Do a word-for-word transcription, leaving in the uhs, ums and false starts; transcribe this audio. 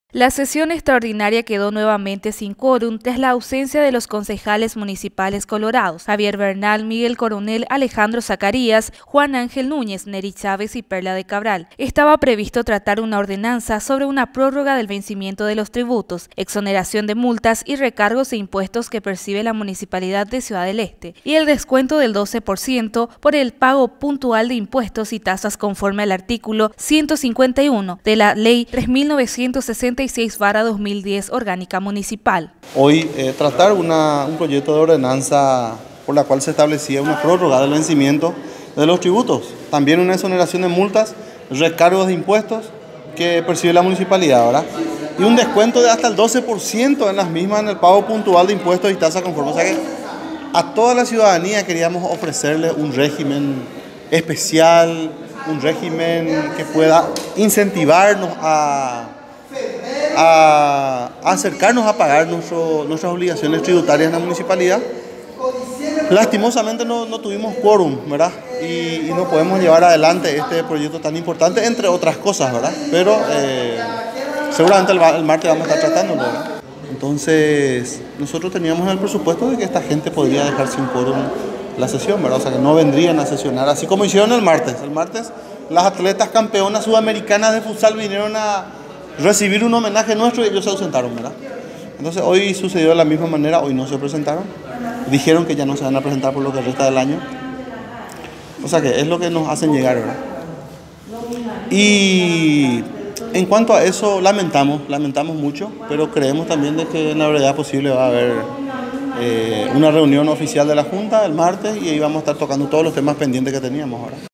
La sesión extraordinaria quedó nuevamente sin quórum tras la ausencia de los concejales municipales colorados, Javier Bernal, Miguel Coronel, Alejandro Zacarías, Juan Ángel Núñez, Neri Chávez y Perla de Cabral. Estaba previsto tratar una ordenanza sobre una prórroga del vencimiento de los tributos, exoneración de multas y recargos e impuestos que percibe la Municipalidad de Ciudad del Este, y el descuento del doce por ciento por el pago puntual de impuestos y tasas conforme al artículo ciento cincuenta y uno de la Ley tres mil novecientos sesenta y seis barra dos mil diez orgánica municipal. Hoy eh, tratar una, un proyecto de ordenanza por la cual se establecía una prórroga del vencimiento de los tributos, también una exoneración de multas, recargos de impuestos que percibe la municipalidad, ¿verdad? Y un descuento de hasta el doce por ciento en las mismas en el pago puntual de impuestos y tasas conforme. O sea que a toda la ciudadanía queríamos ofrecerle un régimen especial, un régimen que pueda incentivarnos a A, a acercarnos a pagar nuestro, nuestras obligaciones tributarias en la municipalidad. Lastimosamente no, no tuvimos quórum, ¿verdad? Y, y no podemos llevar adelante este proyecto tan importante, entre otras cosas, ¿verdad? Pero eh, seguramente el, el martes vamos a estar tratándolo, ¿verdad? Entonces, nosotros teníamos en el presupuesto de que esta gente podría dejar sin quórum la sesión, ¿verdad? O sea, que no vendrían a sesionar, así como hicieron el martes. El martes, las atletas campeonas sudamericanas de futsal vinieron a recibir un homenaje nuestro y ellos se ausentaron, ¿verdad? Entonces hoy sucedió de la misma manera, hoy no se presentaron, dijeron que ya no se van a presentar por lo que resta del año, o sea que es lo que nos hacen llegar, ¿verdad? Y en cuanto a eso lamentamos, lamentamos mucho, pero creemos también de que en la brevedad posible va a haber eh, una reunión oficial de la Junta el martes y ahí vamos a estar tocando todos los temas pendientes que teníamos ahora.